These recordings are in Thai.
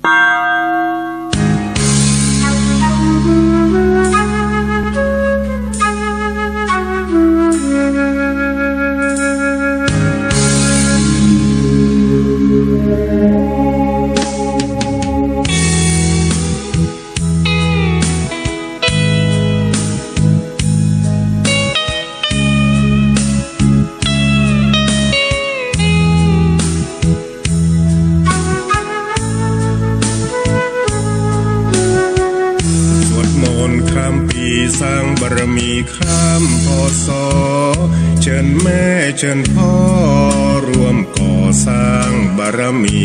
สร้างบารมีข้ามพศเชิญแม่เชิญพ่อร่วมก่อสร้างบารมี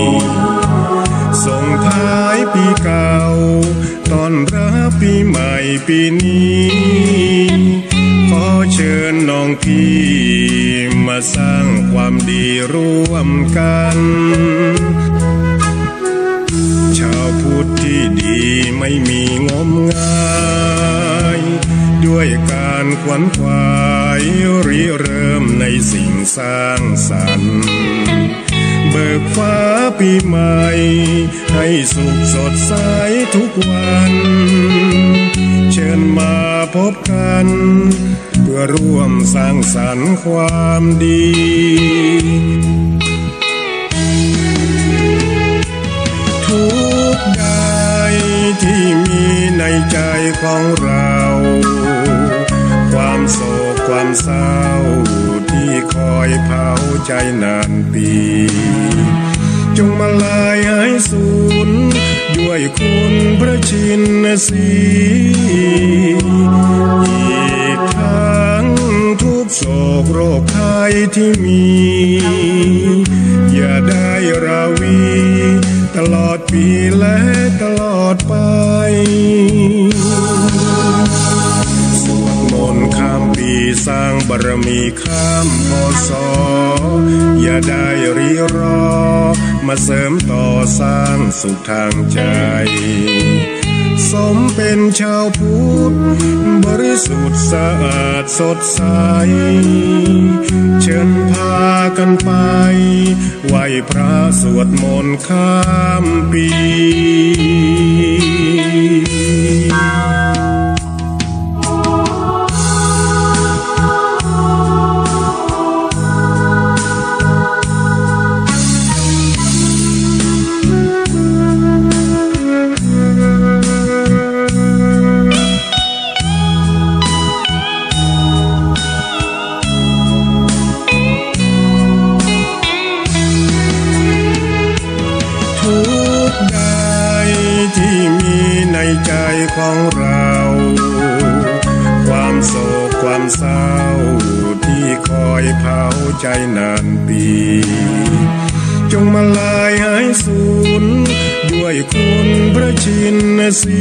ส่งท้ายปีเก่าต้อนรับปีใหม่ปีนี้ขอเชิญน้องพี่มาสร้างความดีร่วมกันชาวพุทธที่ดีไม่มีงมงายด้วยการขวนขวายริเริ่มในสิ่งสร้างสรรค์เบิกฟ้าปีใหม่ให้สุขสดใสทุกวันเชิญมาพบกันเพื่อร่วมสร้างสรรค์ความดีทุกใดที่มีในใจของเราความโศกความเศร้าที่คอยเผาใจนานปีจงมาลายหายสูญด้วยคุณพระชินสีอีกทั้งทุกโศกโรคภัยที่มีอย่าได้ราวีตลอดปีและตลอดไปสวดมนต์ข้ามปีสร้างบารมีข้ามพศอย่าได้รีรอมาเสริมต่อสร้างสุขทางใจสมเป็นชาวพุทธบริสุทธิ์สะอาดสดใสเชิญพากันไปไหว้พระสวดมนต์ข้ามปีที่มีในใจของเราความโศกความเศร้าที่คอยเผาใจนานปีจงมาลายหายสูญด้วยคุณพระชินสี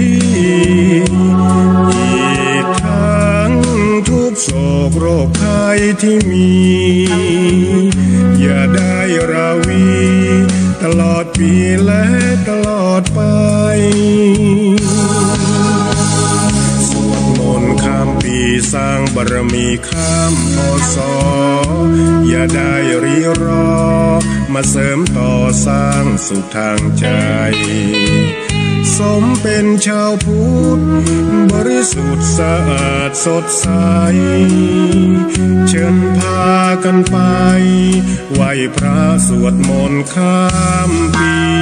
อีกทั้งทุกโศกโรคภัยที่มีอย่าได้ราวีตลอดปีและตลอดไปสวดมนต์ข้ามปีสร้างบารมีข้ามพศอย่าได้รีรอมาเสริมต่อสร้างสุขทางใจสมเป็นชาวพุทธบริสุทธิ์สะอาดสดใสเชิญพากันไปไหว้พระสวดมนต์ข้ามปี